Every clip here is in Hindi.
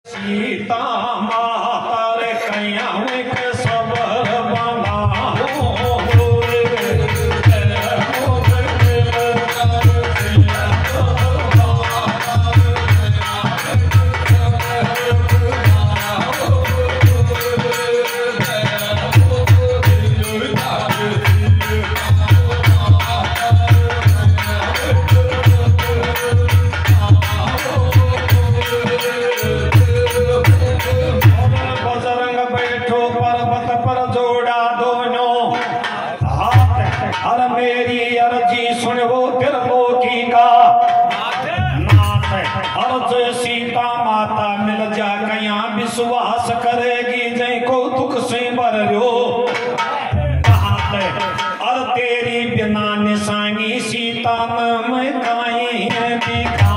सीता माता रे कैया के सबर बनाओ विश्वास करेगी जय को दुख से भरो और तेरी बिना निशानी सीता में काई दिखा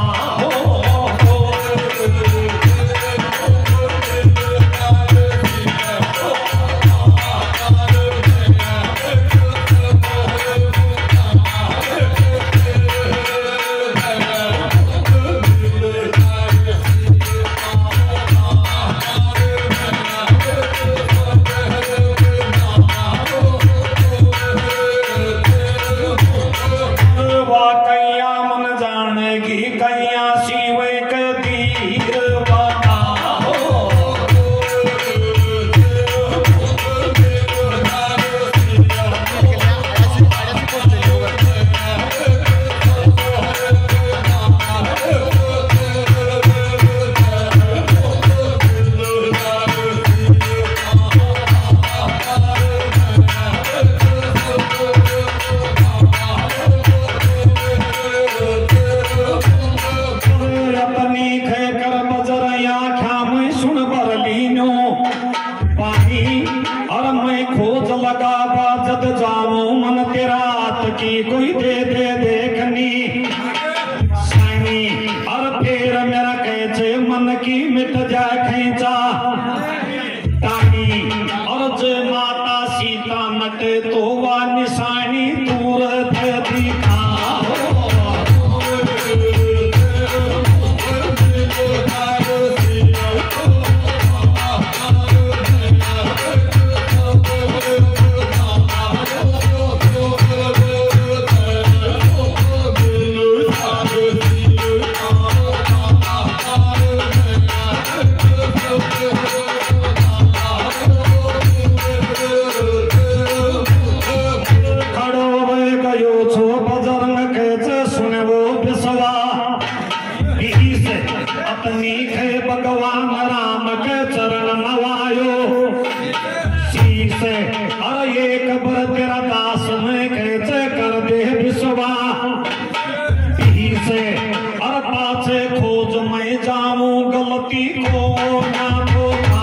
कोई दे दे देखनी सानी और फिर मेरा कैसे मन की मिट जाए खींचा तानी और जे माता सीता नटे तो वह निशानी दूर दिखा भगवान राम के चरण नवायो शीश अरे एक बर तेरा दास में कैसे कर दे विश्वा से अरे पाछे खोज मैं जाऊं गलती को ना तो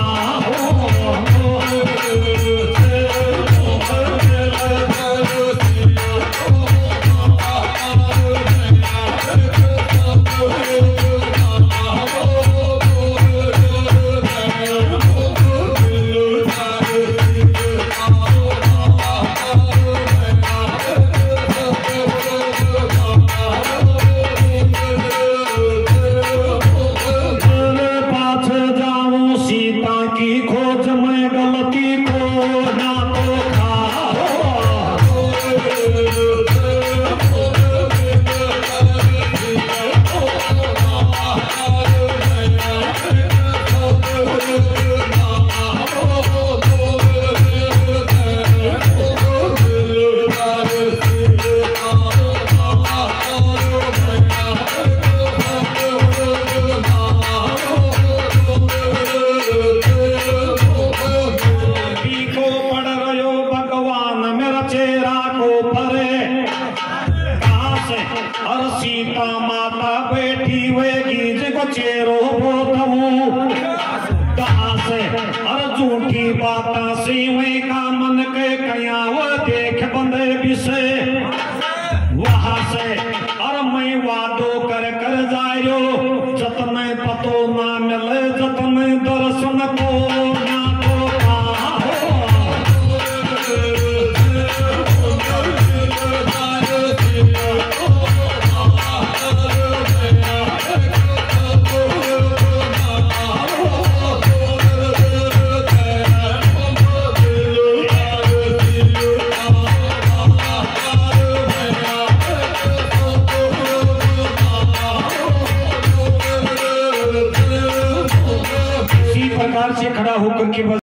सीता माता बैठी हुएगी जगो चेरो बोतमू दास और झूठी बाता सीवे का मन के कया वो देख बंदे विषय वहां से और मैं वादो कर कर जायो जतन पतो ना मिले जतन दर्शन को ना Oh से खड़ा होकर के